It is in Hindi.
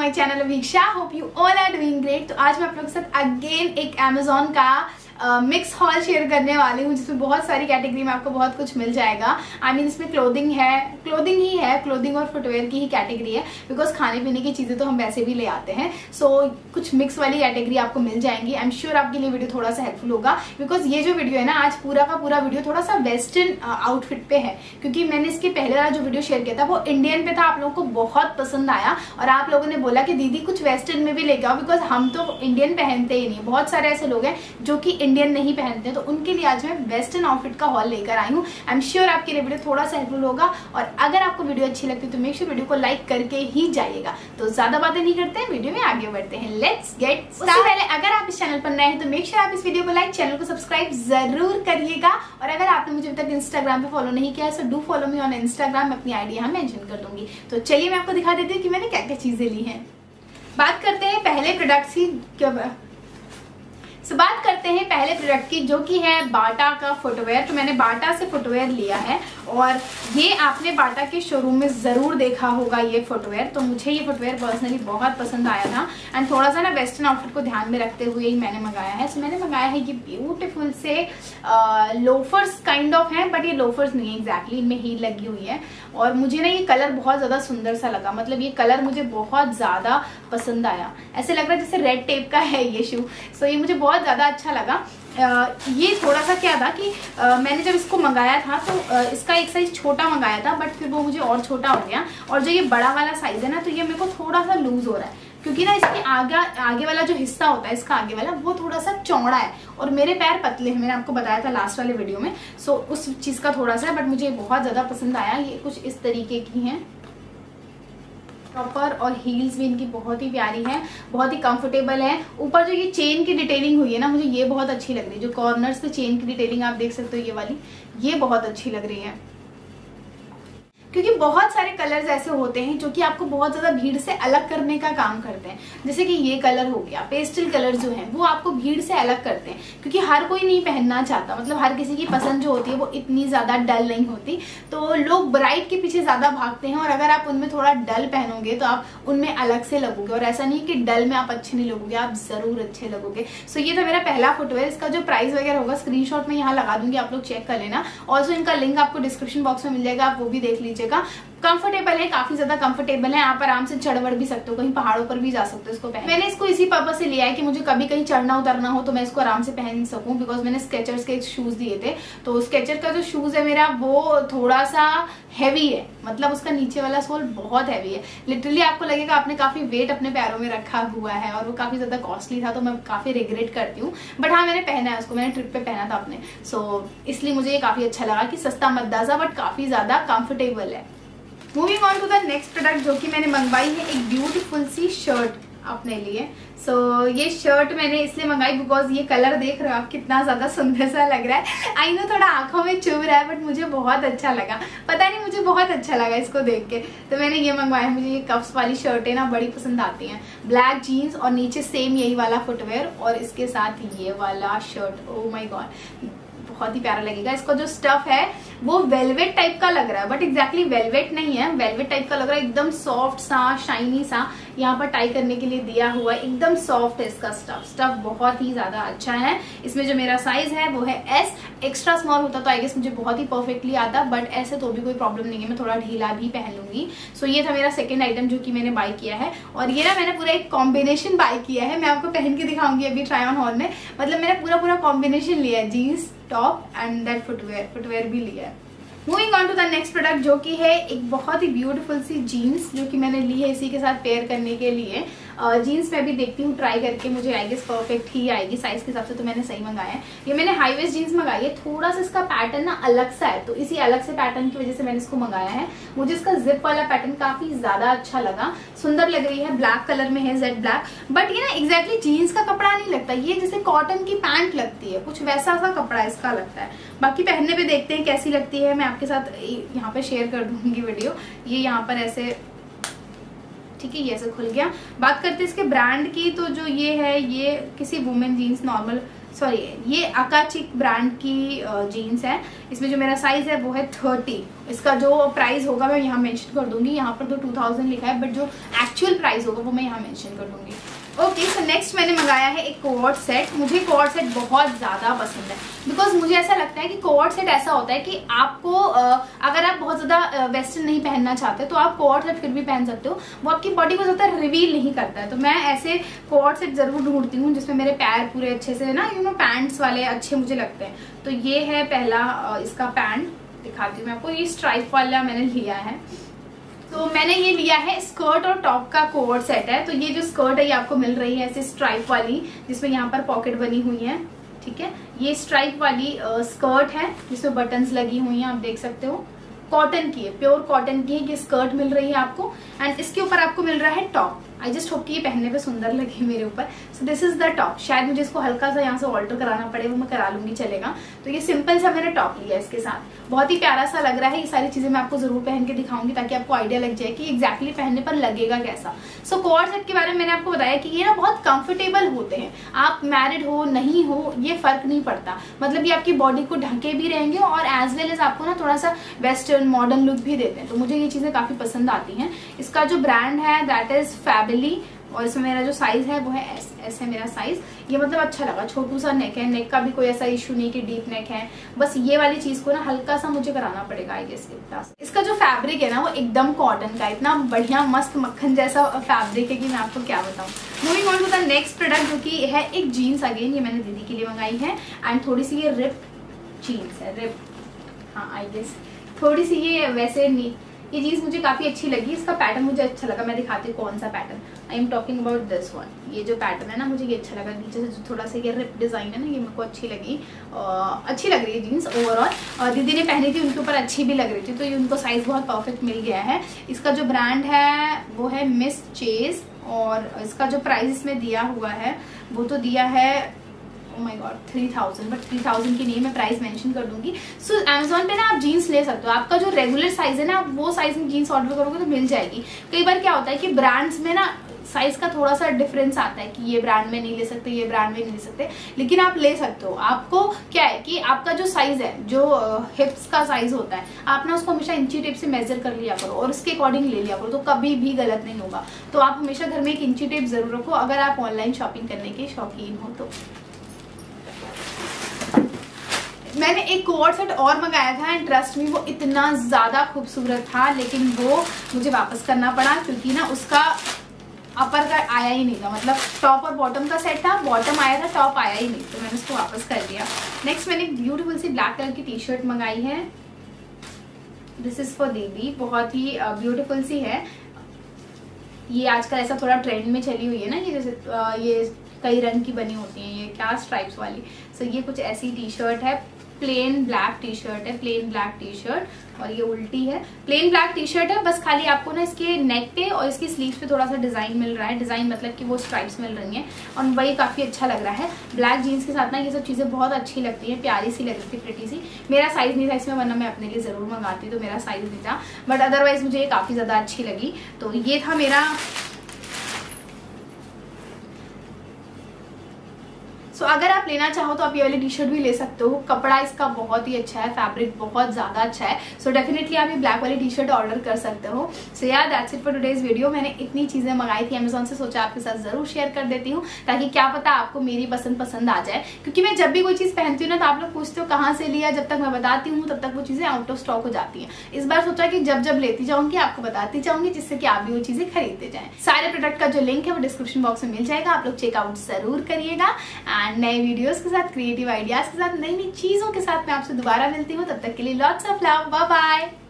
My channel Aviksha. Hope you all are doing great. तो आज मैं आप लोगों के साथ अगेन एक Amazon का मिक्स हॉल शेयर करने वाली हूँ, जिसमें बहुत सारी कैटेगरी में आपको बहुत कुछ मिल जाएगा। आई मीन इसमें क्लोथिंग और फुटवेयर की ही कैटेगरी है, बिकॉज खाने पीने की चीजें तो हम वैसे भी ले आते हैं। सो कुछ मिक्स वाली कैटेगरी आपको मिल जाएंगी। आई एम श्योर आपके लिए वीडियो थोड़ा सा हेल्पफुल होगा, बिकॉज ये जो वीडियो है ना, आज पूरा का पूरा वीडियो थोड़ा सा वेस्टर्न आउटफिट पे है, क्योंकि मैंने इसके पहले वाला जो वीडियो शेयर किया था वो इंडियन पे था। आप लोगों को बहुत पसंद आया और आप लोगों ने बोला कि दीदी कुछ वेस्टर्न में भी लेके आओ, बिकॉज हम तो इंडियन पहनते ही नहीं। बहुत सारे ऐसे लोग हैं जो कि इंडियन नहीं पहनते, तो उनके लिए आज मैं वेस्टर्न आउटफिट का हॉल लेकर आई हूँ। आई एम श्योर आपके लिए वीडियो थोड़ा सा हेल्पफुल होगा, और अगर आपको वीडियो अच्छी लगती है तो मेक श्योर वीडियो को लाइक करके ही जाइएगा। तो ज्यादा बातें नहीं करते हैं, वीडियो में आगे बढ़ते हैं। Let's get start. पहले अगर आप इस चैनल पर नए हैं तो मेक श्योर आप इस वीडियो को लाइक, चैनल को सब्सक्राइब जरूर करिएगा। और अगर आपने मुझे अभी तक इंस्टाग्राम पे फॉलो नहीं किया है, so do follow me on Instagram. मैं अपनी आईडी यहाँ मेंशन कर दूंगी। तो चलिए मैं आपको दिखा देती हूँ कि मैंने क्या क्या चीजें ली हैं। बात करते हैं पहले प्रोडक्ट की, जो कि है बाटा का फुटवेयर। तो मैंने बाटा से फुटवेयर लिया है, और ये आपने बाटा के शोरूम में जरूर देखा होगा ये फुटवेयर। तो मुझे ये फुटवेयर पर्सनली बहुत पसंद आया था, एंड थोड़ा सा ना वेस्टर्न आउटफिट को ध्यान में रखते हुए ही मैंने मंगाया है। सो मैंने मंगाया है ये ब्यूटीफुल से लोफर्स काइंड ऑफ है, बट ये लोफर्स नहीं है एग्जैक्टली, इनमें हील लगी हुई है। और मुझे ना ये कलर बहुत ज्यादा सुंदर सा लगा, मतलब ये कलर मुझे बहुत ज्यादा पसंद आया। ऐसे लग रहा है जैसे रेड टेप का है ये शू। सो ये मुझे बहुत ज्यादा अच्छा लगा। ये थोड़ा सा क्या था कि मैंने जब इसको मंगाया था तो इसका एक साइज छोटा मंगाया था, बट फिर वो मुझे और छोटा हो गया। और जो ये बड़ा वाला साइज है ना, तो ये मेरे को थोड़ा सा लूज हो रहा है, क्योंकि ना इसके आगे वाला जो हिस्सा होता है, इसका आगे वाला वो थोड़ा सा चौड़ा है, और मेरे पैर पतले हैं, मैंने आपको बताया था लास्ट वाले वीडियो में। सो उस चीज का थोड़ा सा है, बट मुझे बहुत ज्यादा पसंद आया। ये कुछ इस तरीके की है प्रॉपर, और हील्स भी इनकी बहुत ही प्यारी है, बहुत ही कंफर्टेबल है। ऊपर जो ये चेन की डिटेलिंग हुई है ना, मुझे ये बहुत अच्छी लग रही है। जो कॉर्नर्स पे चेन की डिटेलिंग आप देख सकते हो, ये वाली ये बहुत अच्छी लग रही है। क्योंकि बहुत सारे कलर्स ऐसे होते हैं जो कि आपको बहुत ज्यादा भीड़ से अलग करने का काम करते हैं। जैसे कि ये कलर हो गया, पेस्टल कलर जो है वो आपको भीड़ से अलग करते हैं, क्योंकि हर कोई नहीं पहनना चाहता। मतलब हर किसी की पसंद जो होती है वो इतनी ज्यादा डल नहीं होती, तो लोग ब्राइट के पीछे ज्यादा भागते हैं। और अगर आप उनमें थोड़ा डल पहनोगे तो आप उनमें अलग से लगोगे, और ऐसा नहीं कि डल में आप अच्छे नहीं लगोगे, आप जरूर अच्छे लगोगे। सो ये था मेरा पहला फुटवेयर। इसका जो प्राइस वगैरह होगा स्क्रीनशॉट में यहाँ लगा दूंगी, आप लोग चेक कर लेना। ऑल्सो इनका लिंक आपको डिस्क्रिप्शन बॉक्स में मिल जाएगा, आप वो भी देख लीजिएगा। कंफर्टेबल है, काफी ज्यादा कंफर्टेबल है। आप आराम से चढ़ बढ़ भी सकते हो, कहीं पहाड़ों पर भी जा सकते हो इसको पहन। मैंने इसको इसी पर्पज से लिया है कि मुझे कभी कहीं चढ़ना उतरना हो तो मैं इसको आराम से पहन सकूं, बिकॉज मैंने स्केचर्स के शूज दिए थे। तो स्केचर का जो शूज है मेरा, वो थोड़ा सा हैवी है, मतलब उसका नीचे वाला सोल बहुत हैवी है। लिटरली आपको लगेगा आपने काफी वेट अपने पैरों में रखा हुआ है, और वो काफी ज्यादा कॉस्टली था, तो मैं काफी रिग्रेट करती हूँ। बट हाँ, मैंने पहना है उसको, मैंने ट्रिप पे पहना था अपने। सो इसलिए मुझे ये काफी अच्छा लगा कि सस्ता मद्दासा बट काफी ज्यादा कंफर्टेबल है। Moving on to the next product, जो कि मैंने मंगवाई है एक ब्यूटीफुल सी शर्ट अपने लिए। सो ये शर्ट मैंने इसलिए मंगाई बिकॉज ये कलर देख रहे हो आप, कितना ज्यादा सुंदर सा लग रहा है। आई नो थोड़ा आंखों में चुभ रहा है, बट मुझे बहुत अच्छा लगा। पता नहीं, मुझे बहुत अच्छा लगा इसको देख के, तो मैंने ये मंगवाया। मुझे ये कफ्स वाली शर्टें ना बड़ी पसंद आती हैं। ब्लैक जीन्स और नीचे सेम यही वाला फुटवेयर, और इसके साथ ये वाला शर्ट। ओ माय गॉड, बहुत ही प्यारा लगेगा। इसका जो स्टफ है वो वेलवेट टाइप का लग रहा है, बट एग्जैक्टली वेलवेट नहीं है, वेलवेट टाइप का लग रहा है। एकदम सॉफ्ट सा, शाइनी सा, यहाँ पर टाई करने के लिए दिया हुआ है। एकदम सॉफ्ट है इसका स्टफ बहुत ही ज्यादा अच्छा है। इसमें जो मेरा साइज है वो है एस। एक्स्ट्रा स्मॉल होता तो आई गेस मुझे बहुत ही परफेक्टली आता, बट ऐसे तो भी कोई प्रॉब्लम नहीं है, मैं थोड़ा ढीला भी पहन लूंगी। सो ये था मेरा सेकेंड आइटम जो कि मैंने बाय किया है। और ये ना मैंने पूरा एक कॉम्बिनेशन बाय किया है, मैं आपको पहन के दिखाऊंगी अभी ट्राई ऑन हॉल में। मतलब मैंने पूरा कॉम्बिनेशन लिया है, jeans top and that footwear भी लिया है। Moving on to the next product, जो कि है एक बहुत ही ब्यूटीफुल सी जीन्स, जो कि मैंने ली है इसी के साथ पेयर करने के लिए। जीन्स मैं भी देखती हूँ ट्राई करके, मुझे आई गेस परफेक्ट ही आएगी साइज के हिसाब से, तो मैंने सही मंगाया है। ये मैंने हाई वेस्ट जीन्स मंगाई है, थोड़ा सा इसका पैटर्न ना अलग सा है, तो इसी अलग से पैटर्न की वजह से मैंने इसको मंगाया है। मुझे इसका जिप वाला पैटर्न काफी ज्यादा अच्छा लगा, सुंदर लग रही है। ब्लैक कलर में है, जेड ब्लैक, बट ये ना एग्जैक्टली जीन्स का कपड़ा नहीं लगता, ये जैसे कॉटन की पैंट लगती है, कुछ वैसा सा कपड़ा इसका लगता है। बाकी पहनने पे देखते हैं कैसी लगती है, मैं आपके साथ यहाँ पे शेयर कर दूंगी वीडियो। ये यहाँ पर ऐसे, ठीक है, ये ऐसे खुल गया। बात करते हैं इसके ब्रांड की, तो जो ये है ये किसी वुमेन जीन्स नॉर्मल सॉरी ये अकाचिक ब्रांड की जीन्स है। इसमें जो मेरा साइज है वो है 30। इसका जो प्राइस होगा मैं यहाँ मेंशन कर दूंगी। यहाँ पर तो 2000 लिखा है, बट जो एक्चुअल प्राइस होगा वो मैं यहाँ मेंशन कर दूंगी। ओके, सो नेक्स्ट मैंने मंगाया है एक कोवर्ट सेट। मुझे कोवर्ट सेट बहुत ज़्यादा पसंद है, बिकॉज मुझे ऐसा लगता है कि कोवर्ट सेट ऐसा होता है कि आपको अगर आप बहुत ज़्यादा वेस्टर्न नहीं पहनना चाहते तो आप कोवर्ट सेट फिर भी पहन सकते हो। वो आपकी बॉडी को ज़्यादा रिवील नहीं करता है। तो मैं ऐसे कोवर्ट सेट ज़रूर ढूंढती हूँ जिसमें मेरे पैर पूरे अच्छे से ना, पैंट्स वाले अच्छे मुझे लगते हैं। तो ये है पहला इसका पैंट, दिखाती हूँ मैं आपको। ये स्ट्राइप वाला मैंने लिया है। तो मैंने ये लिया है स्कर्ट और टॉप का कोवर्ट सेट है। तो ये जो स्कर्ट है ये आपको मिल रही है ऐसे स्ट्राइप वाली, जिसमें यहाँ पर पॉकेट बनी हुई है। ठीक है, ये स्ट्राइप वाली स्कर्ट है जिसमें बटन्स लगी हुई हैं, आप देख सकते हो। कॉटन की है, प्योर कॉटन की है। ये स्कर्ट मिल रही है आपको, एंड इसके ऊपर आपको मिल रहा है टॉप। आई जस्ट होप कि ये पहनने पे सुंदर लगे मेरे ऊपर। So this is the top. शायद मुझे इसको हल्का सा यहाँ से ऑल्टर कराना पड़े, वो मैं करा लूंगी, चलेगा। तो ये सिंपल सा मैंने टॉप लिया इसके साथ, बहुत ही प्यारा सा लग रहा है। ये सारी चीजें मैं आपको जरूर पहन के दिखाऊंगी ताकि आपको आइडिया लग जाए कि एग्जैक्टली पहनने पर लगेगा कैसा। सो कोवर्ट सेट के बारे में मैंने आपको बताया कि ये ना बहुत कंफर्टेबल होते हैं। आप मैरिड हो नहीं हो ये फर्क नहीं पड़ता, मतलब ये आपकी बॉडी को ढके भी रहेंगे और एज वेल एज आपको ना थोड़ा सा वेस्टर्न मॉडर्न लुक भी देते हैं। तो मुझे ये चीजें काफी पसंद आती हैं। इसका जो ब्रांड है दैट इज फैबली, और इसमें मेरा जो साइज है वो है एस है मेरा साइज। ये मतलब अच्छा लगा, छोटू सा नेक है, नेक का भी कोई ऐसा इशू नहीं कि डीप नेक है। बस ये वाली चीज को ना हल्का सा मुझे कराना पड़ेगा आई गेस। इसका जो फैब्रिक है ना वो एकदम कॉटन का, इतना बढ़िया मस्त मक्खन जैसा फैब्रिक है कि मैं आपको क्या बताऊं। Moving on to the next product जो कि है एक जीन्स। अगेन ये मैंने दीदी के लिए मंगाई है, एंड थोड़ी सी ये रिप जीन्स है, रिप, हाँ आई गेस थोड़ी सी ये वैसे नहीं। ये जीन्स मुझे काफी अच्छी लगी, इसका पैटर्न मुझे अच्छा लगा। मैं दिखाती हूँ कौन सा pattern. I am talking about this one. ये जो पैटर्न है ना मुझे ये अच्छा लगा, नीचे से जो थोड़ा सा ये रिप डिजाइन है ना ये मेरे को अच्छी लगी। अच्छी लग रही है जीन्स ओवरऑल। दीदी ने पहनी थी, उनके ऊपर अच्छी भी लग रही थी, तो ये उनको साइज बहुत परफेक्ट मिल गया है। इसका जो ब्रांड है वो है मिस चेज, और इसका जो प्राइस इसमें दिया हुआ है वो तो दिया है oh my God 3000, बट 3000 की नहीं, मैं प्राइस मेंशन कर दूंगी। सो Amazon पे ना आप जीन्स ले सकते हो। आपका जो रेगुलर साइज है ना आप वो साइज में जीन्स ऑर्डर करोगे तो मिल जाएगी। कई बार क्या होता है कि ब्रांड्स में ना साइज का थोड़ा सा डिफरेंस आता है कि ये ब्रांड में नहीं ले सकते, ये ब्रांड में नहीं ले सकते, लेकिन आप ले सकते हो। आपको क्या है कि आपका जो साइज है, जो हिप्स का साइज होता है, आप ना उसको हमेशा इंची टेप से मेजर कर लिया करो और उसके अकॉर्डिंग ले लिया करो, तो कभी भी गलत नहीं होगा। तो आप हमेशा घर में एक इंची टेप जरूर रखो अगर आप ऑनलाइन शॉपिंग करने के शौकीन हो तो। मैंने एक कोवर्ट सेट और मंगाया था एंड ट्रस्ट मी वो इतना ज्यादा खूबसूरत था, लेकिन वो मुझे वापस करना पड़ा क्योंकि ना उसका अपर का आया ही नहीं था। मतलब टॉप और बॉटम का सेट था, बॉटम आया था, टॉप आया ही नहीं, तो मैंने उसको वापस कर दिया। नेक्स्ट मैंने एक ब्यूटीफुल सी ब्लैक कलर की टी शर्ट मंगाई है। दिस इज फॉर दीदी, बहुत ही ब्यूटीफुल सी है। ये आजकल ऐसा थोड़ा ट्रेंड में चली हुई है ना, ये जैसे ये कई रंग की बनी होती है, ये क्या स्ट्राइप्स वाली। सो ये कुछ ऐसी टी शर्ट है, प्लेन ब्लैक टी शर्ट है, प्लेन ब्लैक टी शर्ट, और ये उल्टी है। प्लेन ब्लैक टी शर्ट है, बस खाली आपको ना इसके नेक पे और इसकी स्लीव्स पे थोड़ा सा डिजाइन मिल रहा है। डिजाइन मतलब कि वो स्ट्राइप्स मिल रही हैं और वही काफी अच्छा लग रहा है। ब्लैक जीन्स के साथ ना ये सब चीजें बहुत अच्छी लगती हैं, प्यारी सी लग रही थी, प्रिटी सी। मेरा साइज नहीं था इसमें, वरना मैं अपने लिए जरूर मंगाती, तो मेरा साइज नहीं था, बट अदरवाइज मुझे ये काफी ज्यादा अच्छी लगी। तो ये था मेरा। सो अगर आप लेना चाहो तो आप ये वाली टी शर्ट भी ले सकते हो। कपड़ा इसका बहुत ही अच्छा है, फैब्रिक बहुत ज्यादा अच्छा है। सो डेफिनेटली आप ये ब्लैक वाली टी शर्ट ऑर्डर कर सकते हो। सो यार that's it for today's video. मैंने इतनी चीजें मंगाई थी अमेजोन से, सोचा आपके साथ जरूर शेयर कर देती हूँ ताकि क्या पता आपको मेरी पसंद आ जाए। क्योंकि मैं जब भी कोई चीज पहनती हूँ ना तो आप लोग पूछते हो कहाँ से लिया, जब तक मैं बताती हूँ तब तक वो चीजें आउट ऑफ स्टॉक हो जाती है। इस बार सोचा कि जब जब लेती जाऊंगी आपको बताती जाऊंगी, जिससे कि आप भी वो चीजें खरीदते जाएं। सारे प्रोडक्ट का जो लिंक है वो डिस्क्रिप्शन बॉक्स में मिल जाएगा, आप लोग चेकआउट जरूर करिएगा। एंड नए वीडियोस के साथ, क्रिएटिव आइडियाज के साथ, नई नई चीजों के साथ मैं आपसे दोबारा मिलती हूँ। तब तक के लिए lots of love, bye bye.